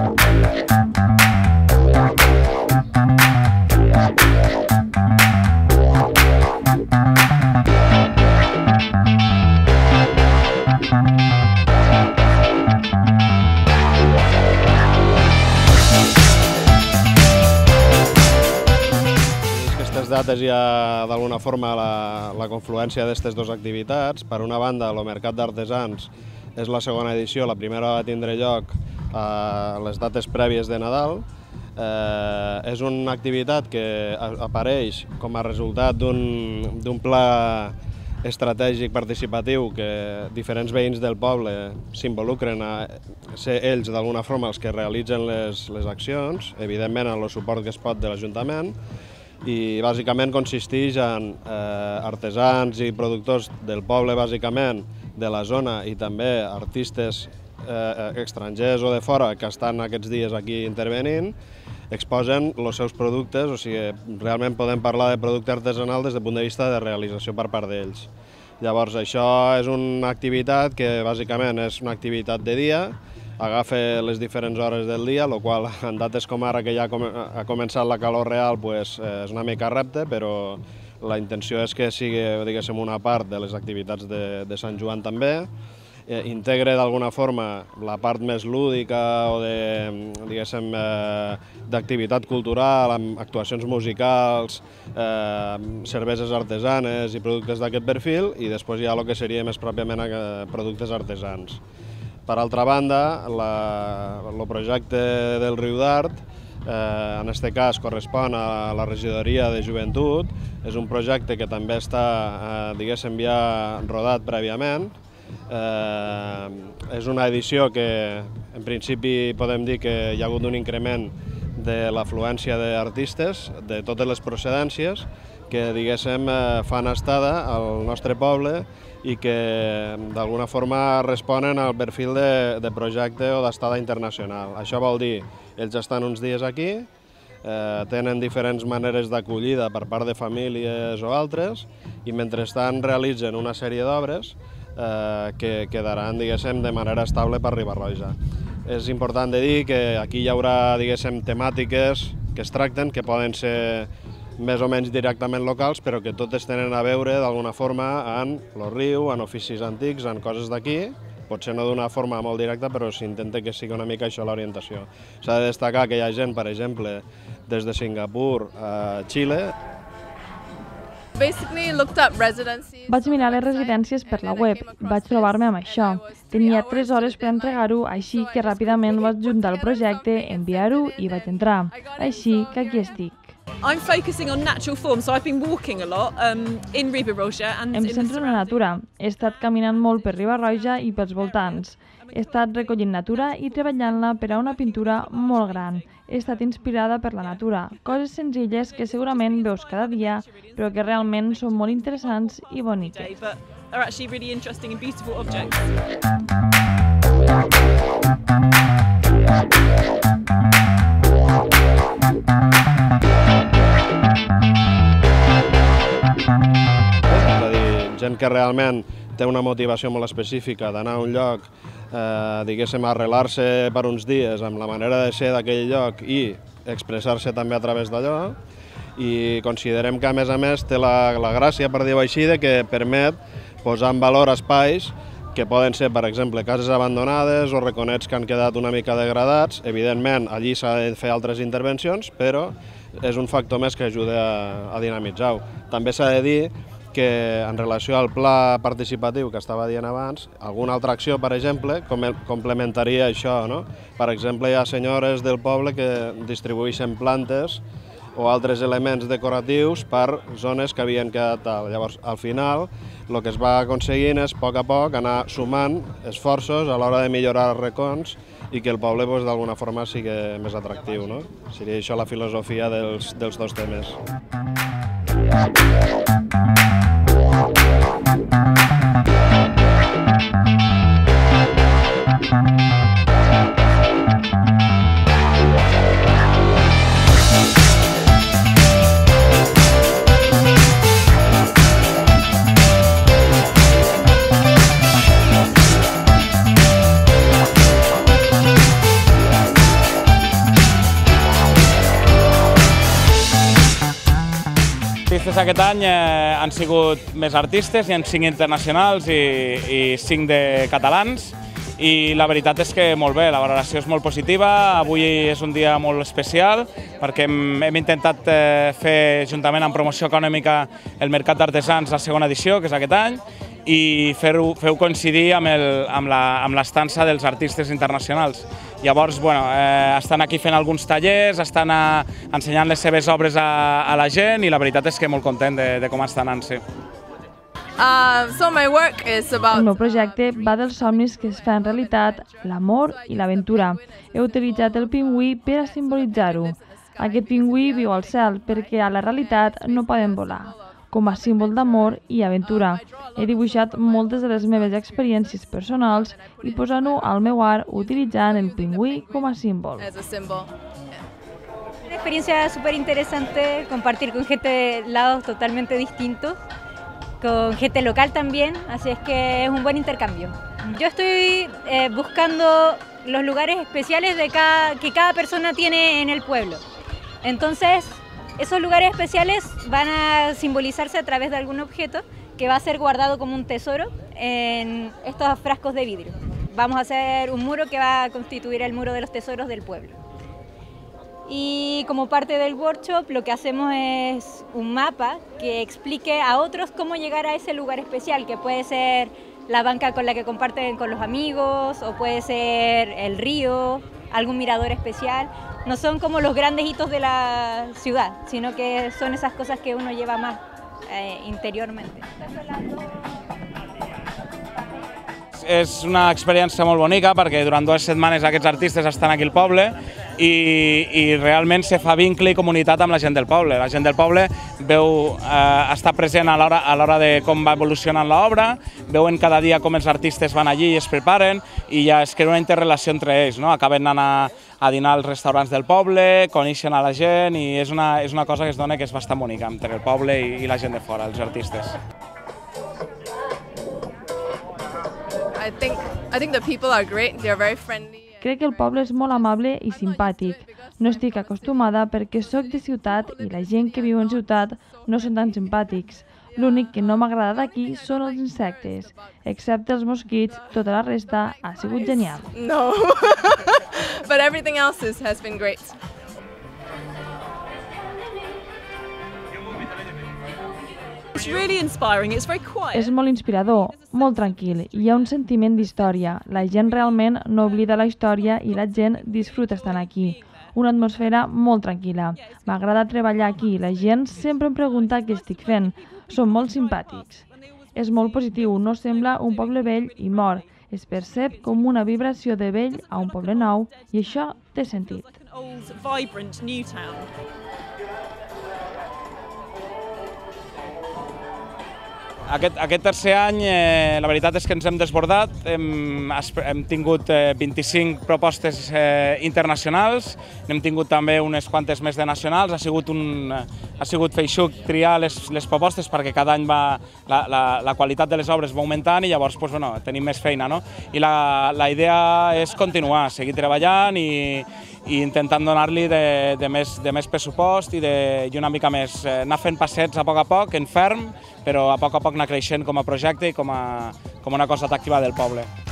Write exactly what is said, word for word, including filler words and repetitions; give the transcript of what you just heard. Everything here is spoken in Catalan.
Dates hi ha d'alguna forma la, la confluència d'aquestes dues activitats. Per una banda, el Mercat d'Artesans és la segona edició, la primera va tindre lloc a les dates prèvies de Nadal. Eh, és una activitat que apareix com a resultat d'un pla estratègic participatiu que diferents veïns del poble s'involucren a ser ells d'alguna forma els que realitzen les, les accions, evidentment amb el suport que es pot de l'Ajuntament, i bàsicament consisteix en eh, artesans i productors del poble, bàsicament, de la zona, i també artistes eh, estrangers o de fora que estan aquests dies aquí intervenint, exposen els seus productes, o sigui, realment podem parlar de producte artesanal des del punt de vista de realització per part d'ells. Llavors, això és una activitat que bàsicament és una activitat de dia, agafa les diferents hores del dia, el qual en dates com ara, que ja ha començat la calor real, és una mica repte, però la intenció és que sigui, diguéssim, una part de les activitats de, de Sant Joan també. Eh, integre d'alguna forma la part més lúdica o de, diguéssim, eh, d'activitat cultural, amb actuacions musicals, eh, cerveses artesanes i productes d'aquest perfil, i després hi ha el que seria més pròpiament eh, productes artesans. Per altra banda, el projecte del Riu d'Art, eh, en aquest cas correspon a la regidoria de joventut, és un projecte que també està, eh, diguéssim, ja rodat prèviament. Eh, és una edició que, en principi, podem dir que hi ha hagut un increment de l'afluència d'artistes de totes les procedències que, diguéssim, fan estada al nostre poble i que d'alguna forma responen al perfil de, de projecte o d'estada internacional. Això vol dir, ells estan uns dies aquí, eh, tenen diferents maneres d'acollida per part de famílies o altres, i mentrestant realitzen una sèrie d'obres eh, que quedaran, diguéssim, de manera estable per Riba-roja. És important de dir que aquí hi haurà, diguéssim, temàtiques que es tracten, que poden ser més o menys directament locals, però que totes tenen a veure d'alguna forma en el riu, en oficis antics, en coses d'aquí, potser no d'una forma molt directa, però s'intenta que sigui una mica això l'orientació. S'ha de destacar que hi ha gent, per exemple, des de Singapur a Xile. Vaig mirar les residències per la web, vaig trobar-me amb això. Tenia tres hores per entregar-ho, així que ràpidament vaig juntar el projecte, enviar-ho i vaig entrar. Així que aquí estic. I'm focusing on natural form, so I've been walking a lot um, in Riba-roja. Em centro en la natura. He estat caminant molt per Riba-roja i pels voltants. He estat recollint natura i treballant-la per a una pintura molt gran. He estat inspirada per la natura, coses senzilles que segurament veus cada dia, però que realment són molt interessants i boniques. Are actually really interesting and beautiful objects. És a dir, gent que realment té una motivació molt específica d'anar a un lloc, eh, diguéssim, arrelar-se per uns dies amb la manera de ser d'aquell lloc i expressar-se també a través d'allò, i considerem que, a més a més, té la, la gràcia, per dir-ho així, de que permet posar en valor espais que poden ser, per exemple, cases abandonades o reconets que han quedat una mica degradats. Evidentment, allí s'ha de fer altres intervencions, però és un factor més que ajuda a, a dinamitzar-ho. També s'ha de dir que, en relació al pla participatiu que estava dient abans, alguna altra acció, per exemple, complementaria això, no? Per exemple, hi ha senyores del poble que distribueixen plantes o altres elements decoratius per zones que havien quedat tal. Llavors, al final, el que es va aconseguint és, a poc a poc, anar sumant esforços a l'hora de millorar els racons i que el poble, d'alguna forma, sigui més atractiu, no? Seria això la filosofia dels, dels dos temes. artistes aquest any eh, han sigut més artistes, hi ha cinc internacionals i, i cinc de catalans, i la veritat és que molt bé, la valoració és molt positiva. Avui és un dia molt especial perquè hem, hem intentat eh, fer, juntament amb Promoció Econòmica, el Mercat d'Artesans, la segona edició, que és aquest any, i fer-ho fer coincidir amb el, amb la, amb l'estança dels artistes internacionals. Llavors, bueno, eh, estan aquí fent alguns tallers, estan a, ensenyant les seves obres a, a la gent, i la veritat és que molt content de, de com està anant, sí. Uh, so my work is about... El meu projecte va dels somnis que es fan realitat, l'amor i l'aventura. He utilitzat el pingüí per a simbolitzar-ho. Aquest pingüí viu al cel perquè a la realitat no poden volar, com a símbol d'amor i aventura. He dibuixat moltes de les meves experiències personals i posant-ho al meu art utilitzant el pingüí com a símbol. As a symbol. Una experiencia súper interesante, compartir con gente de lados totalmente distintos, con gente local también, así es que es un buen intercambio. Yo estoy eh, buscando los lugares especiales de cada, que cada persona tiene en el pueblo. Entonces, esos lugares especiales van a simbolizarse a través de algún objeto que va a ser guardado como un tesoro en estos frascos de vidrio. Vamos a hacer un muro que va a constituir el muro de los tesoros del pueblo. Y como parte del workshop lo que hacemos es un mapa que explique a otros cómo llegar a ese lugar especial, que puede ser la banca con la que comparten con los amigos, o puede ser el río, algún mirador especial. No son como los grandes hitos de la ciudad, sino que son esas cosas que uno lleva más eh, interiormente. És una experiència molt bonica perquè durant dues setmanes aquests artistes estan aquí al poble i, i realment se fa vincle i comunitat amb la gent del poble. La gent del poble veu, eh, està present a l'hora a l'hora de com va evolucionant l'obra, veuen cada dia com els artistes van allí i es preparen, i ja es crea una interrelació entre ells, no? Acaben anant a, a dinar als restaurants del poble, coneixen a la gent, i és una, és una cosa que es dona que és bastant bonica entre el poble i, i la gent de fora, els artistes. I think I think the people are great. They're very friendly. Crec que el poble és molt amable i simpàtic. No estic acostumada perquè sóc de ciutat i la gent que viu en ciutat no són tan simpàtics. L'únic que no m'agrada d'aquí són els insectes. Excepte els mosquits, tota la resta ha sigut genial. No, but everything else is, has been great. It's really inspiring. It's very quiet. És molt inspirador, molt tranquil, hi ha un sentiment d'història. La gent realment no oblida la història i la gent disfruta estant aquí. Una atmosfera molt tranquil·la. M'agrada treballar aquí, la gent sempre em pregunta què estic fent. Són molt simpàtics. És molt positiu, no sembla un poble vell i mort. Es percep com una vibració de vell a un poble nou i això té sentit. Old, vibrant new town. Aquest, aquest tercer any, eh, la veritat és que ens hem desbordat, hem, hem tingut eh, vint-i-cinc propostes eh, internacionals, n'hem tingut també unes quantes més de nacionals, ha sigut, un, ha sigut feixuc triar les, les propostes perquè cada any va, la, la, la qualitat de les obres va augmentant i llavors pues, bueno, tenim més feina. No? I la, la idea és continuar, seguir treballant i, i intentant donar-li de, de, més, de més pressupost i, de, i una mica més, eh, anar fent passets a poc a poc, en ferm, però a poc a poc anar creixent com a projecte i com, a, com una cosa atractiva del poble.